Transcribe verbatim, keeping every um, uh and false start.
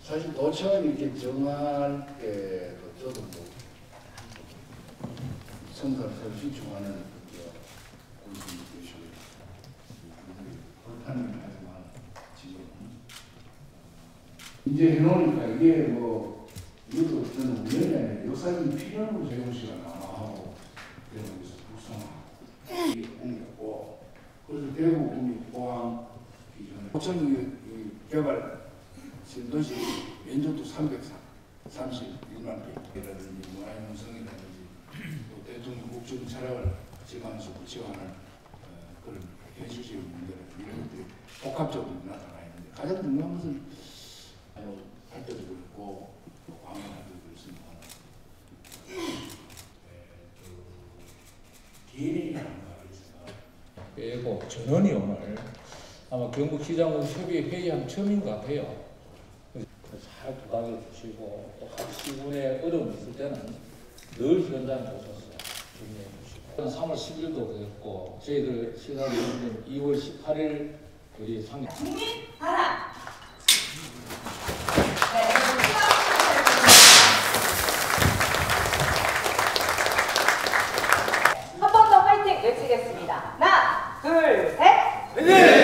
사실 도청을 이렇게 정할 때 저도 뭐 성사를 신청하는 군수님 계시고 그렇다는 하지만 지금 이제 해놓으니까 이게 뭐 이것도 어떤 우연이 아니라 역사적인 필연으로 재용 씨가 남아하고 대구에서 북상하고 이게 옮겼고 그래서 대구 국립공항 기존에 도청이 개발 신도시 면적도 삼백삼십일만 평이라든지 문화융성이라든지 또 대통령 국정 철학을 지방에서 지원하는 어, 그런 현실적인 문제라든지 이런 것들이 복합적으로 나타나 있는데 가장 중요한 것은 할 때도 그렇고 광화할 때도 그렇습니다. 디엔에이라는 말이 있어요. 그리고 전원이 오늘 아마 경북시장으로 협의 회의한 처음인 것 같아요. 잘 부탁해 주시고 또 각 시군에 어려움이 있을 때는 늘 현장에 오셔서 준비해 주시고 삼월 십일도 그랬고 저희들 시상위원회는 이월 십팔일 우리 상 국민 바람. 한 번 더 파이팅 외치겠습니다. 하나, 둘, 셋.